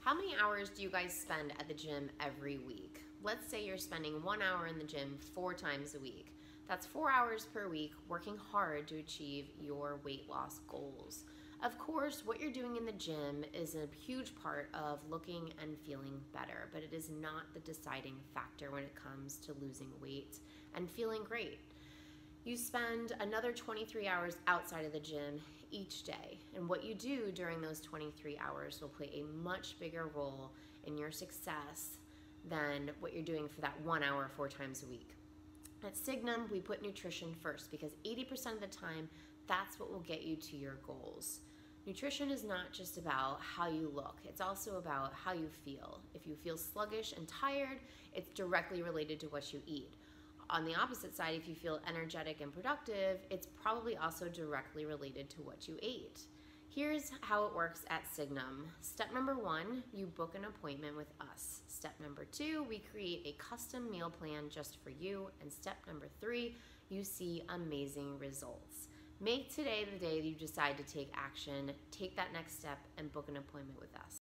How many hours do you guys spend at the gym every week? Let's say you're spending 1 hour in the gym 4 times a week. That's 4 hours per week working hard to achieve your weight loss goals. Of course, what you're doing in the gym is a huge part of looking and feeling better, but it is not the deciding factor when it comes to losing weight and feeling great. You spend another 23 hours outside of the gym each day, and what you do during those 23 hours will play a much bigger role in your success than what you're doing for that 1 hour 4 times a week. At Signum, we put nutrition first because 80% of the time, that's what will get you to your goals. Nutrition is not just about how you look, it's also about how you feel. If you feel sluggish and tired, it's directly related to what you eat. On the opposite side, if you feel energetic and productive, it's probably also directly related to what you ate. Here's how it works at Signum. Step number 1, you book an appointment with us. Step number 2, we create a custom meal plan just for you. And step number 3, you see amazing results. Make today the day that you decide to take action, take that next step, and book an appointment with us.